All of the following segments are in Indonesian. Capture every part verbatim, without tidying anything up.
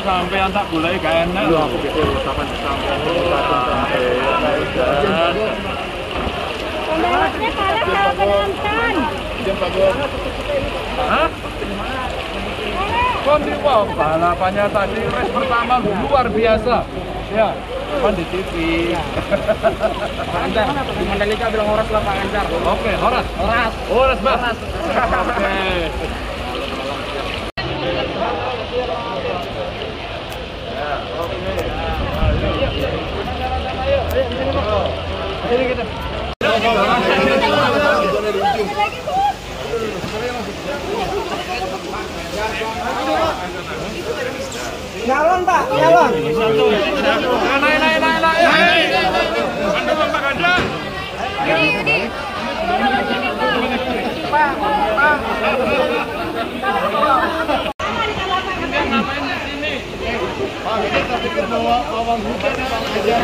sampean tak boleh gak enak lho. Aku pikir sampean sampean sampai. Pembalapnya kalah sama penonton. Jam bagus. Hah? Kon di wow, balapannya tadi race pertama luar biasa. Ya, kan di T V. Pak Anjar, di Mandalika bilang horas lah Pak Anjar. Oke, horas. Horas. Horas, Mas. Oke. Ini kita. Nyalon Pak, nyalon. Naik, naik, naik, naik. Anda Pak Ganda. Pak, Pak. Ngapain di sini? Pak, kita pikir bahwa pawang hujan Pak aja.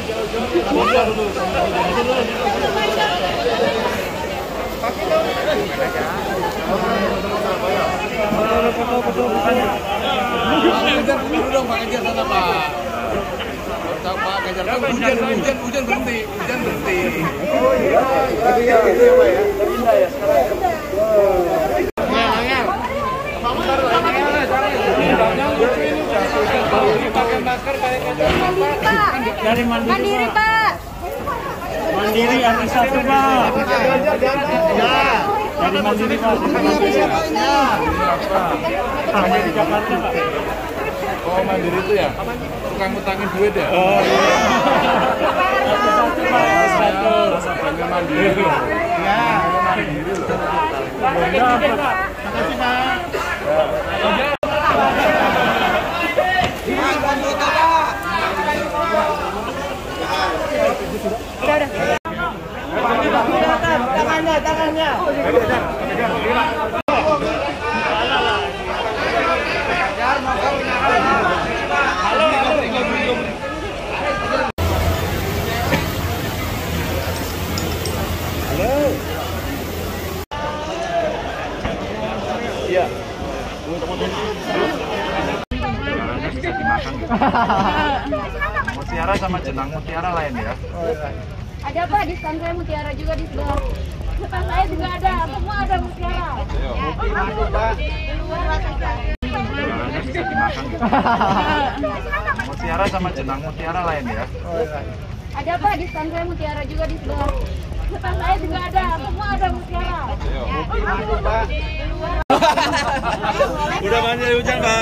Kejar dulu dong Pak, kejar sana Pak. Pak, kejar kan hujan, hujan, hujan berhenti, hujan berhenti. Oh iya, jadi ya, gitu ya Pak ya. Indah ya sekarang. Pakai masker, pakai kacamata. Dari Mandiri, Pak. Mandiri yang satu Pak. Ya. Dari Mandiri Pak. Hanya di Jakarta Pak. Oh Mandiri itu ya? Tukang utangin duit ya? Oh iya. Satu Pak. Satu. Nasabahnya Mandiri. Ya. Mandiri loh. Makasih Pak. Tangannya, tangannya. Iya. Mutiara sama jenang mutiara lain ya. Ada Pak, di stand saya mutiara juga di sebelah. Depan saya juga ada, semua ada mutiara. Bisa dimakan. Mutiara sama jenang mutiara lain ya. Ada Pak, di stand saya mutiara juga di sebelah. Depan saya juga ada, semua ada mutiara. Udah banyak hujan Pak.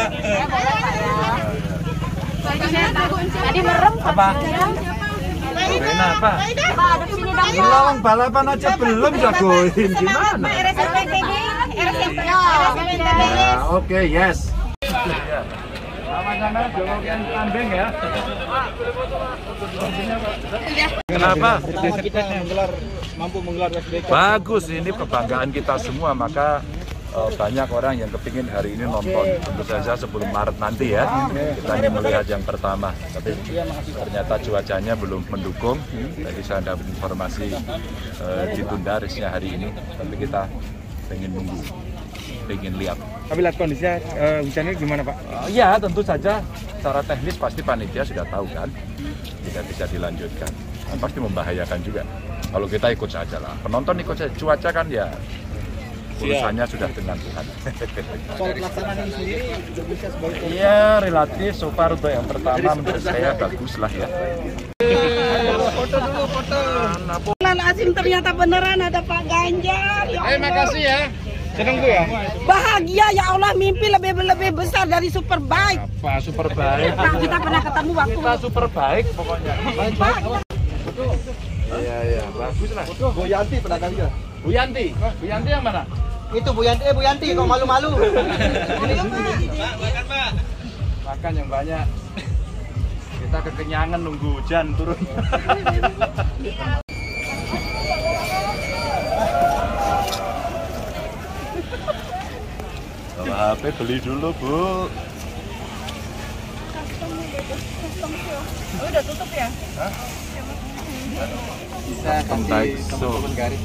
Tadi merem Apa? Enak Pak. Belum balapan aja belum jagoin gimana? Ya, oke, yes. Sama-sama jolokin kambing ya. Kenapa? Kita menggelar, mampu menggelar S B K. Bagus, ini kebanggaan kita semua, maka uh, banyak orang yang kepingin hari ini nonton. Tentu saja sebelum Maret nanti ya, kita ingin melihat yang pertama. Tapi ternyata cuacanya belum mendukung. Tadi saya dapat informasi uh, ditunda race-nya hari ini, tapi kita ingin nunggu, ingin lihat. Tapi lihat kondisinya uh, hujannya gimana Pak? Uh, ya tentu saja, secara teknis pasti panitia sudah tahu kan, tidak bisa dilanjutkan. Dan pasti membahayakan juga. Kalau kita ikut saja lah, penonton ikut saja. Cuaca kan ya urusannya sudah dengan Tuhan. Soal pelaksanaan ini sendiri bisa sebagai Iya, relatif so far untuk yang pertama menurut saya bagus lah ya. foto dulu, foto. Lazim ternyata beneran ada Pak Ganjar. Ya Eh, makasih ya. Seneng Bu ya? bahagia ya Allah, mimpi lebih lebih besar dari Superbike. Apa super baik? Pak, kita pernah ketemu waktu Kita super baik pokoknya. Iya iya, bagus lah. Bu Yanti pernah kali ya? Bu Yanti, Bu Yanti yang mana? Itu Bu Yanti, eh Bu Yanti kok malu-malu. Makan yang banyak. Kita kekenyangan nunggu hujan turun. Kalau H P beli dulu Bu. Oh, udah tutup ya? Hah? Bisa kasih teman-teman garis.